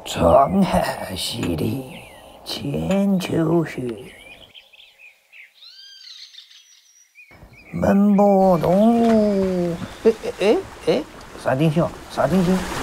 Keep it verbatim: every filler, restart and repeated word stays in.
沧海洗礼，千秋雪。门不动。哎哎哎哎，啥东西啊？啥东西？